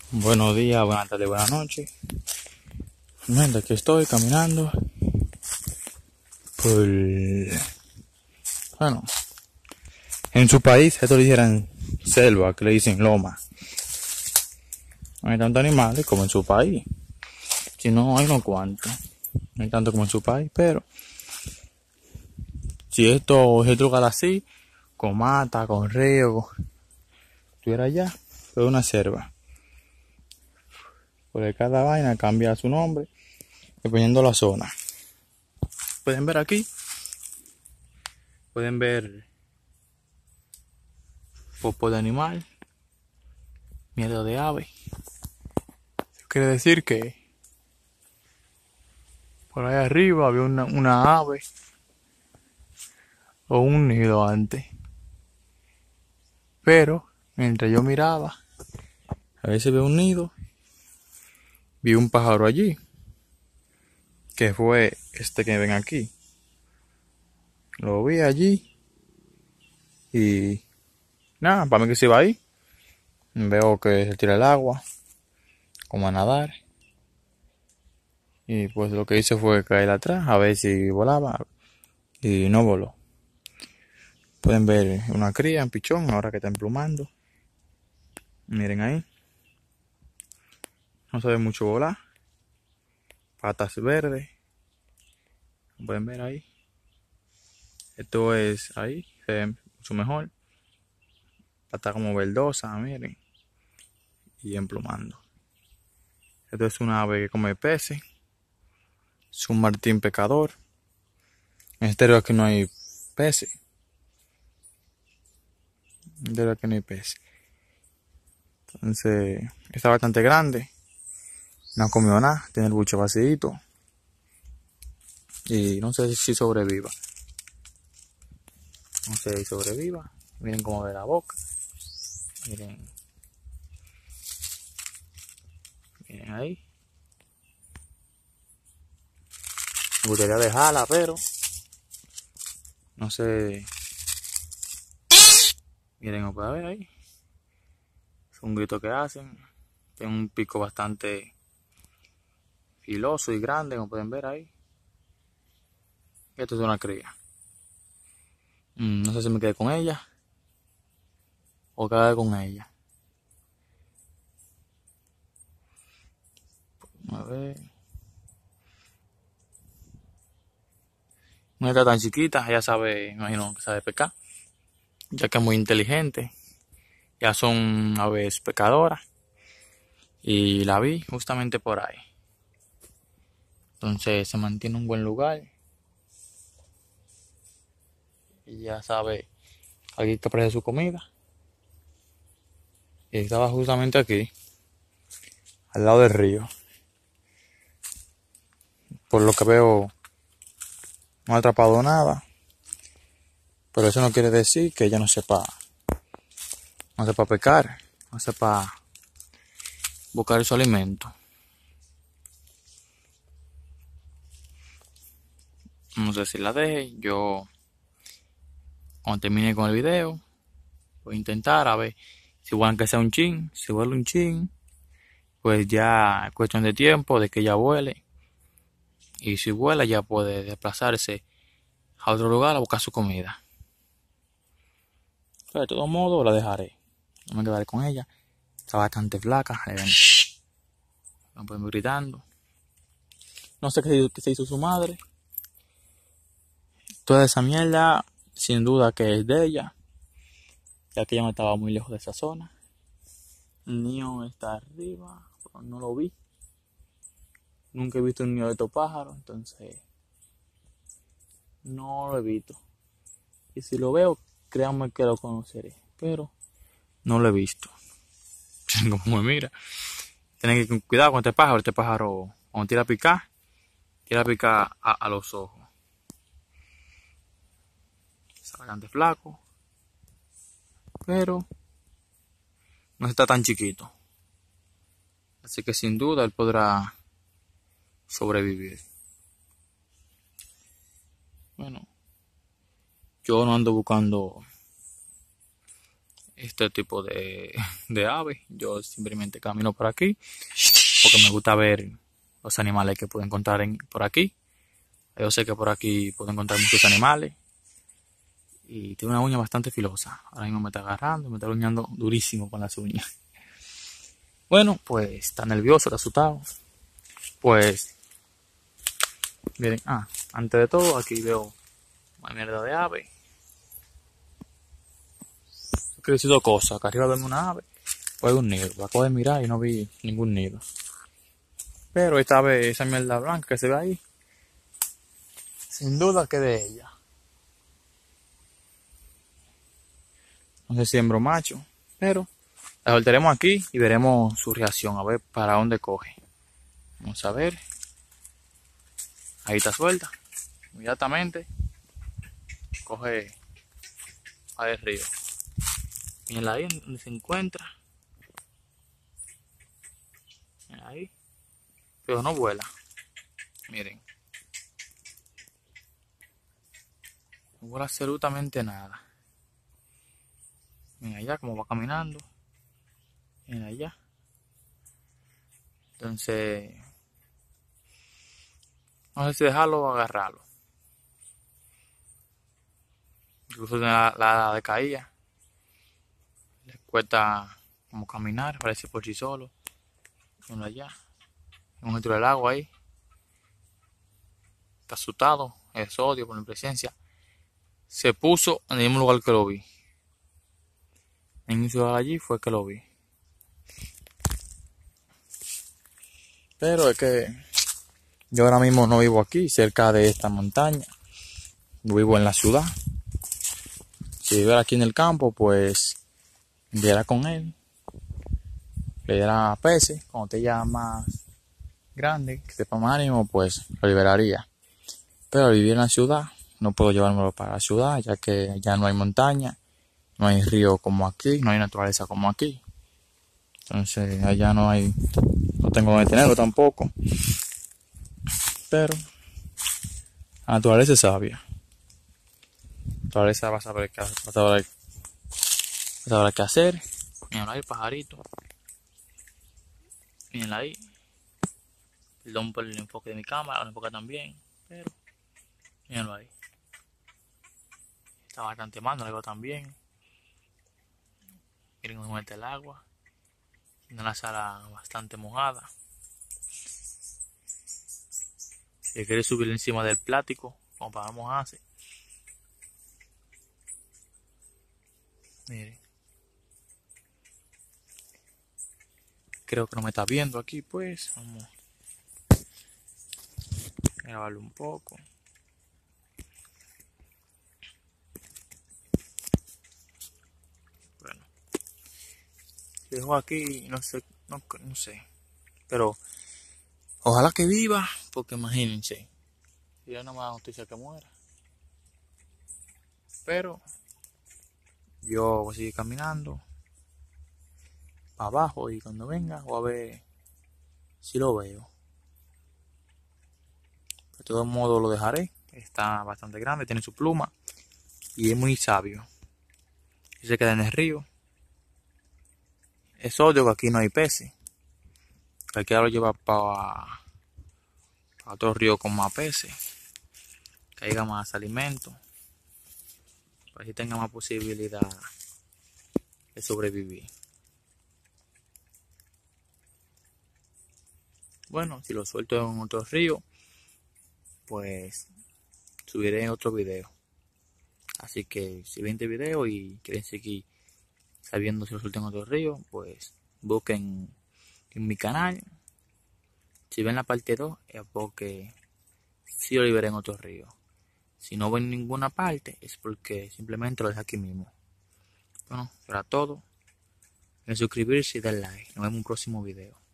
Buenos días, buenas tardes, buenas noches. Realmente aquí estoy caminando por... Bueno, en su país esto le dijeran selva, que le dicen loma. No hay tantos animales como en su país. Si no, hay unos cuantos. No hay tanto como en su país, pero... Si esto es otro lugar así, con mata, con río, estuviera allá, es una selva. Porque cada vaina cambia su nombre, dependiendo de la zona. Pueden ver aquí, pueden ver popo de animal, miedo de ave. Quiere decir que por ahí arriba había una ave o un nido antes. Pero mientras yo miraba, a veces veo un nido, vi un pájaro allí, que fue este que ven aquí. Lo vi allí y nada, para mí que se iba ahí. Veo que se tira el agua, como a nadar. Y pues lo que hice fue caer atrás, a ver si volaba. Y no voló. Pueden ver una cría, un pichón, ahora que está emplumando. Miren ahí. No se ve mucho volar. Patas verdes. Pueden ver ahí. Esto es ahí. Se ve mucho mejor. Patas como verdosa, miren. Y emplumando. Esto es una ave que come peces. Es un martín pescador. En este río aquí no hay peces. En este río aquí no hay peces. Entonces, está bastante grande. No ha comido nada. Tiene el buche vacío. Y no sé si sobreviva. No sé si sobreviva. Miren cómo ve la boca. Miren. Miren ahí. Me gustaría dejarla, pero no sé. Miren, lo puede ver ahí. Es un grito que hacen. Tiene un pico bastante filoso y grande, como pueden ver ahí. Esto es una cría. No sé si me quedé con ella o quedé con ella. A ver. No está tan chiquita, ella sabe, imagino que sabe pescar, ya que es muy inteligente. Ya son aves pescadoras. Y la vi justamente por ahí. Entonces se mantiene en un buen lugar. Y ya sabe aquí que aprecia su comida. Y estaba justamente aquí, al lado del río. Por lo que veo, no ha atrapado nada. Pero eso no quiere decir que ella no sepa pescar, no sepa buscar su alimento. No sé si la deje. Yo, cuando termine con el video, voy a intentar a ver si vuelan que sea un chin. Si vuela un chin, pues ya es cuestión de tiempo de que ella vuele. Y si vuela, ya puede desplazarse a otro lugar a buscar su comida. Pero de todos modos, la dejaré. No me quedaré con ella. Está bastante flaca. No pueden ir gritando. No sé qué se hizo su madre. Toda esa mierda, sin duda que es de ella, ya que ella no estaba muy lejos de esa zona. El niño está arriba, pero no lo vi. Nunca he visto un niño de estos pájaros, entonces no lo he visto. Y si lo veo, créanme que lo conoceré, pero no lo he visto. Como me mira, tienen que ir con cuidado con este pájaro. Este pájaro, cuando tira a picar a los ojos. Está bastante flaco, pero no está tan chiquito. Así que sin duda él podrá sobrevivir. Bueno, yo no ando buscando este tipo de aves. Yo simplemente camino por aquí porque me gusta ver los animales que puedo encontrar por aquí. Yo sé que por aquí puedo encontrar muchos animales. Y tiene una uña bastante filosa. Ahora mismo me está agarrando, me está uñando durísimo con las uñas. Bueno, pues está nervioso, está asustado. Pues, miren, antes de todo aquí veo una mierda de ave. Quiero decir dos cosas. Acá arriba vemos una ave, pues un nido. La acabo de mirar y no vi ningún nido. Pero esta vez, esa mierda blanca que se ve ahí, sin duda que de ella. No sé si hembra o macho, pero la soltaremos aquí y veremos su reacción, a ver para dónde coge. Vamos a ver. Ahí está suelta. Inmediatamente coge para el río. Miren ahí donde se encuentra. Miren ahí. Pero no vuela. Miren. No vuela absolutamente nada. Miren allá como va caminando. Miren allá. Entonces, no sé si dejarlo o agarrarlo. Incluso la de caída. Le cuesta como caminar, parece por sí solo. Miren allá. Un metro del agua ahí. Está asustado. Es odio por mi presencia. Se puso en el mismo lugar que lo vi. En ese lugar allí fue que lo vi. Pero es que yo ahora mismo no vivo aquí, cerca de esta montaña. Vivo en la ciudad. Si viviera aquí en el campo, pues viviera con él. Le diera peces. Cuando te ya más grande, que sepa más ánimo, pues lo liberaría. Pero al vivir en la ciudad, no puedo llevármelo para la ciudad, ya que ya no hay montaña, no hay río como aquí, no hay naturaleza como aquí. Entonces allá no tengo donde tenerlo tampoco. Pero la naturaleza es sabia. La naturaleza va a saber qué hacer. Miren ahí, pajarito. Miren ahí. Perdón por el enfoque de mi cámara, el enfoque también. Pero, mírenlo ahí. Está bastante mal, no lo veo tan bien. Miren cómo mete el agua. Una sala bastante mojada. Si quiere subir encima del plástico, como para mojarse. Miren. Creo que no me está viendo aquí, pues. Vamos a grabarlo un poco. Bueno. Dejo aquí, no sé. Pero ojalá que viva, porque imagínense. Ya no me da noticia que muera. Pero yo voy a seguir caminando para abajo y cuando venga voy a ver si lo veo. De todos modos lo dejaré. Está bastante grande, tiene su pluma y es muy sabio. Y se queda en el río. Es obvio que aquí no hay peces. Cualquiera lo lleva para otro río con más peces. Que haya más alimento. Para que tenga más posibilidad de sobrevivir. Bueno, si lo suelto en otro río, pues subiré otro video. Así que si ven este video y quieren seguir sabiendo si lo suelto en otro río, pues busquen en mi canal. Si ven la parte 2 es porque sí lo liberé en otro río. Si no ven ninguna parte es porque simplemente lo dejé aquí mismo. Bueno, será todo. En suscribirse y dar like. Nos vemos en un próximo video.